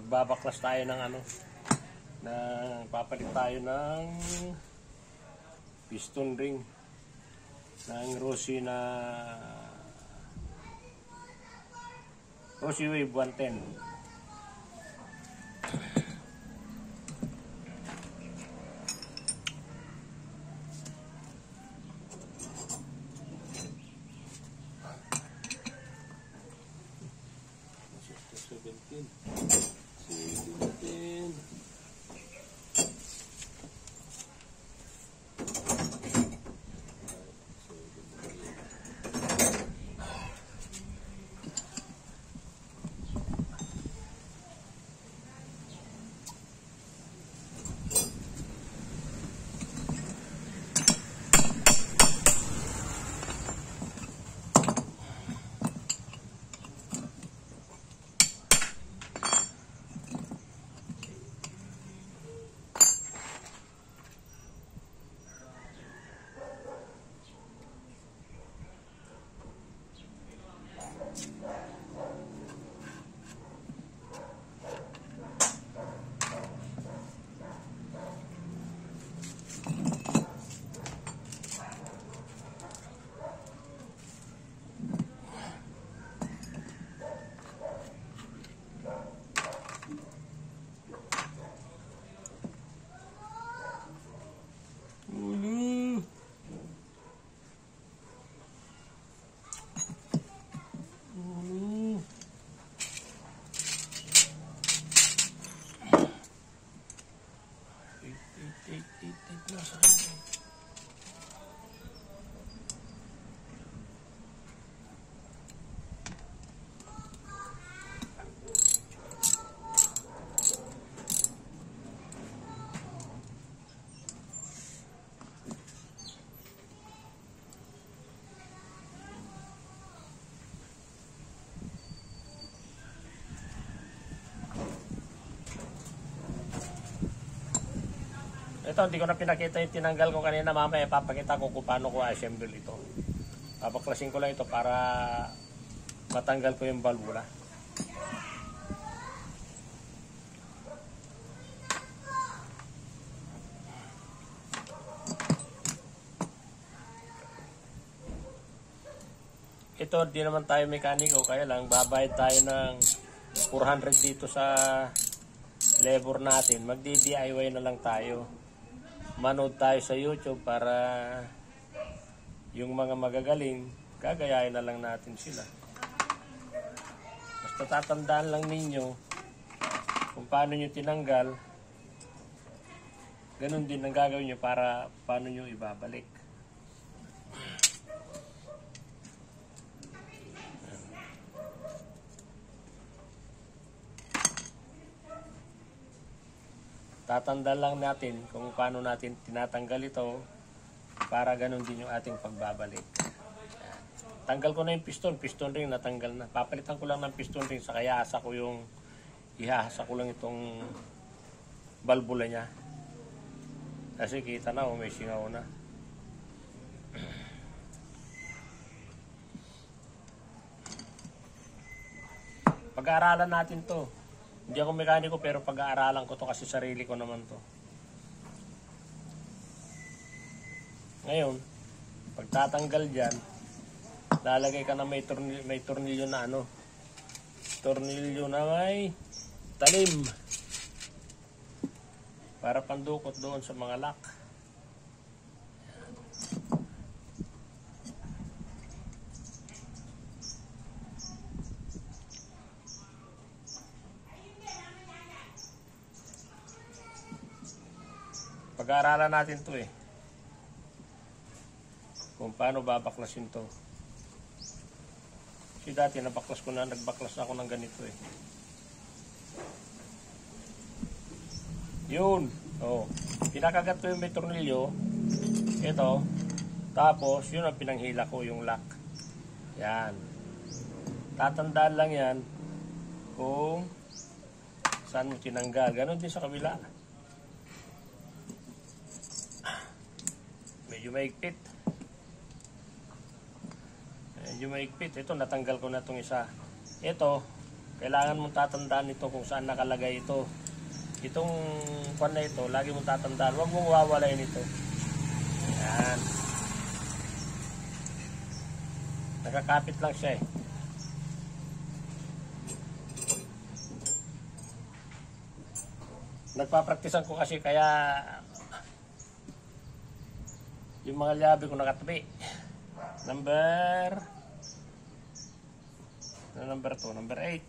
magbabaklas tayo ng ano, papalit tayo ng piston ring ng Rossi Wave 110. Ito, hindi ko na pinakita yung tinanggal ko kanina. Mamaya papakita ko kung paano ko assemble ito. Papaklasin ko lang ito para matanggal ko yung valvula. Ito, di naman tayo mekaniko, kaya lang babayad tayo ng 400 dito sa labor natin. Magdi-DIY na lang tayo. Manood tayo sa YouTube para yung mga magagaling, gagayahin na lang natin sila. Basta tatandaan lang ninyo kung paano nyo tinanggal, ganun din ang gagawin nyo para paano nyo ibabalik. Tatandaan lang natin kung paano natin tinatanggal ito para ganun din yung ating pagbabalik. Ayan. Tanggal ko na yung piston ring natanggal na. Papalitan ko lang ng piston ring, saka ihahasa ko lang itong valvula niya. Kasi kita na, may singaw na. Pag-aaralan natin to. Hindi ako mekaniko pero pag-aaralan ko to kasi sarili ko naman to. Ngayon, pagtatanggal dyan, lalagay ka na may tornilyo na ano. Tornilyo na may talim. Para pandukot doon sa mga lock. Pag-aaralan natin to kung paano babaklasin to. Kasi dati nagbaklas ako ng ganito Yun. Pinakagat ko yung may tornilyo. Ito. Tapos, yun ang pinanghila ko, yung lock. Yan. Tatandaan lang yan kung saan mo tinanggal. Ganon din sa kabila. Medyo maigpit. Ito, natanggal ko na itong isa. Ito, Kailangan mong tatandaan ito kung saan nakalagay ito. Itong kwan na ito, lagi mong tatandaan. Huwag mong wawalayin ito. Yan. Nakakapit lang siya eh. Nagpapraktisan ko kasi kaya yung mga liabi ko nakatabi. Number 2, number 8.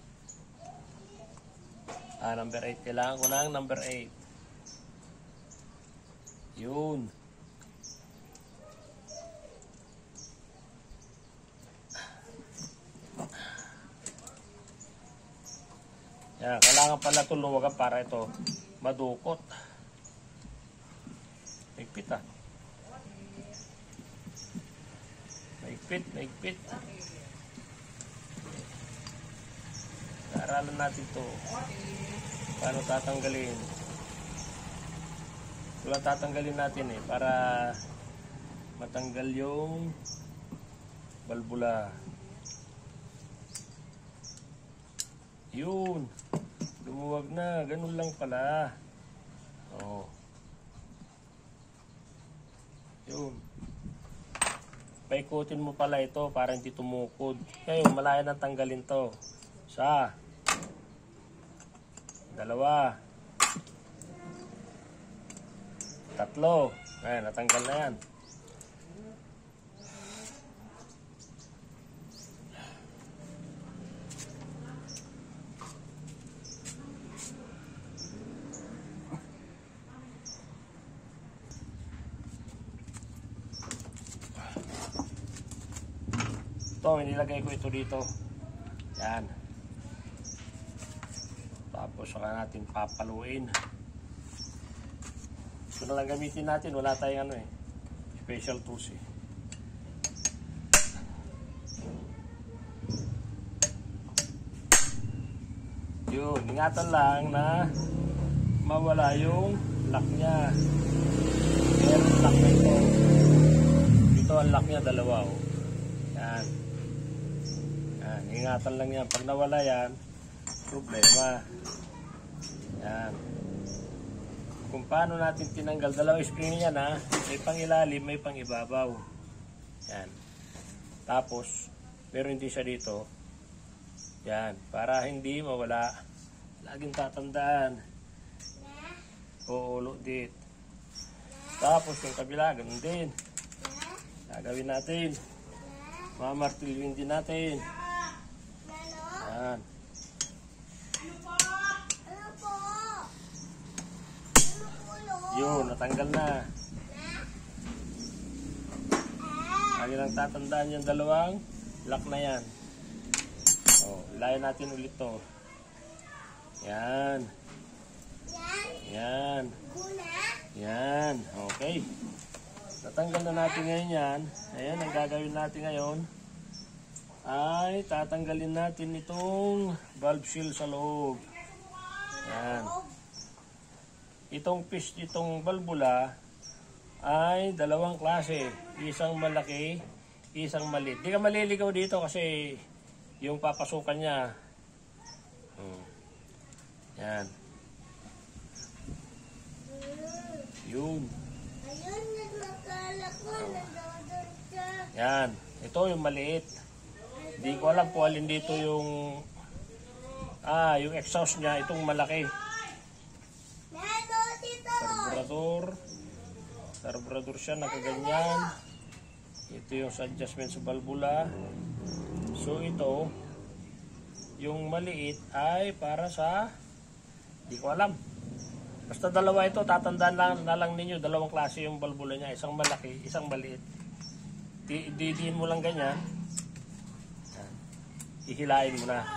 Number 8. Kailangan ko ng number 8. Yun. Yan, kailangan pala tuluwagan para ito madukot. Maigpit ah. Maigpit. Aralan natin to. Paano tatanggalin? Wala tatanggalin natin eh para matanggal yung balbula. Yun. Lumuwag na. Ganun lang pala. Oh. Yun. Paikutin mo pala ito para hindi tumukod. Ngayon, malaya nang tanggalin to. 1, 2, 3. Ayan, natanggal na yan. Ito, inilagay ko ito dito. Yan. Tapos saka natin papaluin. Ito na lang gamitin natin. Wala tayong ano eh. Special tools eh. Yun. Ingatan lang na mawala yung lock niya. Meron lock na ito. Ito ang lock niya, dalawa oh. Yan. Yan. Ingatan lang yan. Pag nawala yan, problema. Yan. Kung paano natin tinanggal, dalawang spring yan ha. May pang ilalim, may pang ibabaw. Yan. Tapos, meron din siya dito. Yan. Para hindi mawala. Laging tatandaan. Uulot dit. Tapos yung kabila, ganun din. Gagawin natin. Mamartilin din natin. Yan. Yun, natanggal na. Lagi lang tatandaan yung dalawang lock na yan. O, ilayan natin ulit to. Yan. Yan. Yan. Okay. Natanggal na natin ngayon yan. Ayan, ang gagawin natin ngayon ay tatanggalin natin itong valve seal sa loob. Yan. Itong valvula ay dalawang klase. Isang malaki, isang maliit. Di ka maliligaw dito kasi yung papasukan niya. Yan. Yun. Yan. Ito yung maliit. Di ko alam kung alin dito yung yung exhaust niya. Itong malaki. Carburetor siya, nakaganyan. Ito yung adjustment sa valvula. So ito, yung maliit ay para sa, di ko alam. Basta dalawa ito, tatandaan na lang ninyo, dalawang klase yung valvula niya. Isang malaki, isang maliit. Didiin mo lang ganyan. Ihilain mo na.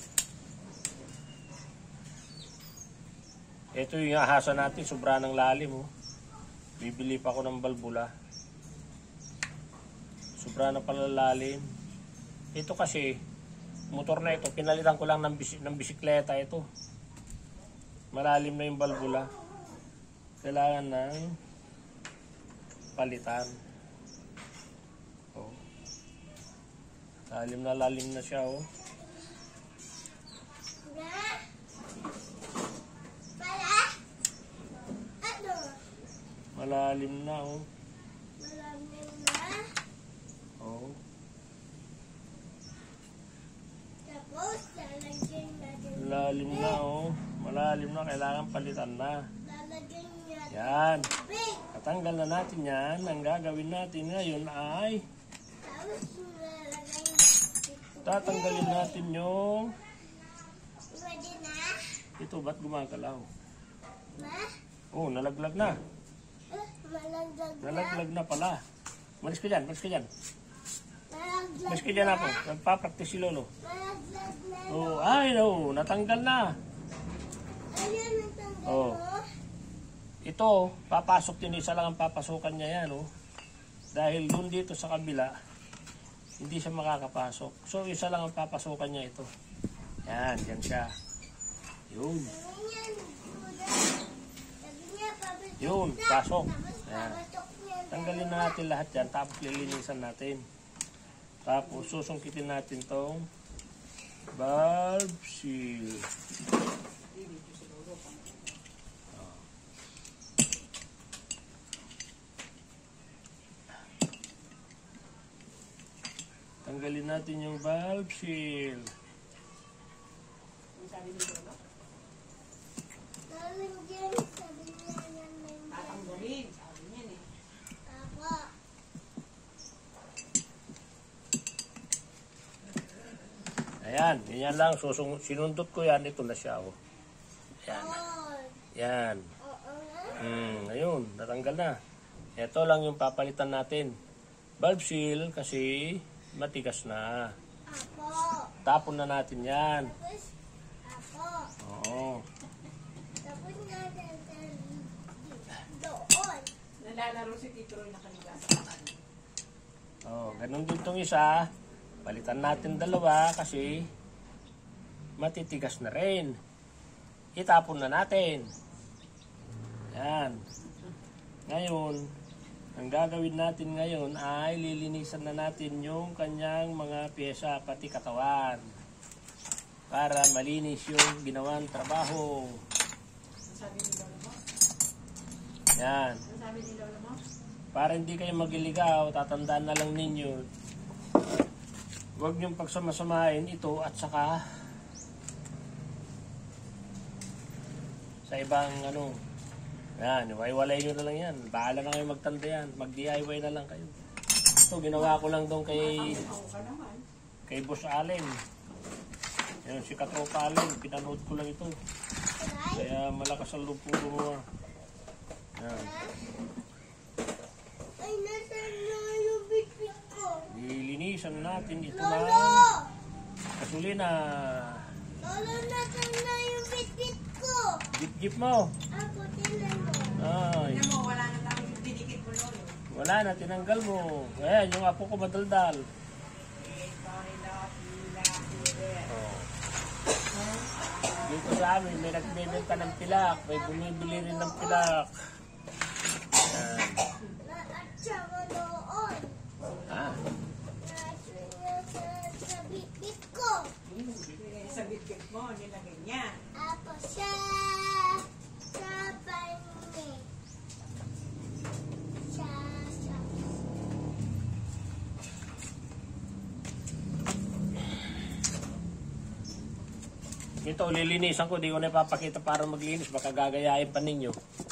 Ito yung ahasa natin, sobra ng lalim. Oh. Bibili pa ako ng valvula. Sobra na pala lalim. Ito kasi, motor na ito, pinalitan ko lang ng bisikleta ito. Malalim na yung valvula. Kailangan ng palitan. Oh. Lalim na siya. Oh. malalim na, oh. Malalim na. Oh. Tapos, lalagyan natin. Malalim na, oh. Malalim na, kailangan palitan na. Lalagyan natin. Yan. Tubig. Tatanggal na natin yan. Ang gagawin natin ngayon ay Tapos, lalagyan natin. tatanggalin natin yung Pwede na? ito, ba't gumagalaw? Ma? Oh, nalaglag na. Malaglag na. Nalaglag na pala. Malis ka dyan, malis ka dyan. Malaglag Malis ka dyan ako. Nagpa-practice si Lolo. Malaglag na. Oh, ay no, natanggal na. Ayun, natanggal Oh. mo. Ito, papasok din, isa lang ang papasukan niya yan, oh. Dahil dun dito sa kabila, hindi siya makakapasok. So, isa lang ang papasukan niya ito. Yan, yan siya. Yun. Sabi niya, papasok Yun, na. pasok. Tapos, Yan. papasok niya. Tanggalin na natin lahat yan, tapos lilinisan natin. Tapos, susungkitin natin tong valve seal. Tanggalin natin yung valve seal. Lalagyan, sabi niya yan na yung Tatanggalin, sabi niya eh. Apo. Ayan, yan lang. Sinundot ko yan. Ito na siya. Oh. Yan. On. Yan. Oo nga. Ayun, natanggal na. Ito lang yung papalitan natin. Valve seal kasi matigas na. Apo. Tapon na natin yan. Tapos, apo. Oo. Tapos natin doon. Nalalaro si Tito Roy nakaliga sa kanan. Oh, ganun din tong isa. Palitan natin dalawa kasi matitigas na rin. Itapon na natin. Yan. Ngayon, ang gagawin natin ngayon ay lilinisan na natin yung kanyang mga pyesa pati katawan para malinis yung ginawang trabaho. Ano sabi ni Lola mo? Yan. Ano sabi ni Lola mo? Para hindi kayo magiligaw, tatandaan na lang ninyo. Huwag niyong pagsamasamahin ito at saka sa ibang ano. Yan, iwalay nyo na lang yan. Bahala na kayo magtanda yan. Mag-DIY na lang kayo. Ito, ginawa ko lang doon kay Ako ka naman. Boss Allen. Yan, si Katropa Allen. Pinanood ko lang ito. Kaya malakas ang loob kong gumawa. Yan. Ay, nasaan na yung bitbit ko? Lilinisan natin ito Lolo! ng gasolina. Lolo, nasaan na yung bitbit ko? Jeep mo. Ako, tinan mo. Ay, Tingnan mo, wala na tayo yung dinikit mo, Lolo. wala na, tinanggal mo. Ayan, yung apo ko madaldal. Sorry, Lolo. Oh. Dito sa amin, may nagbebenta ng pilak. May bumibili rin ng pilak. Ayan. At saka doon. Ah, Sa bitbit ko. Sa bitbit mo, nilagay niya. Ako sa pani. Sa ito, lilinisan ko. Di ko na ipapakita para maglinis. Baka gagayain pa ninyo.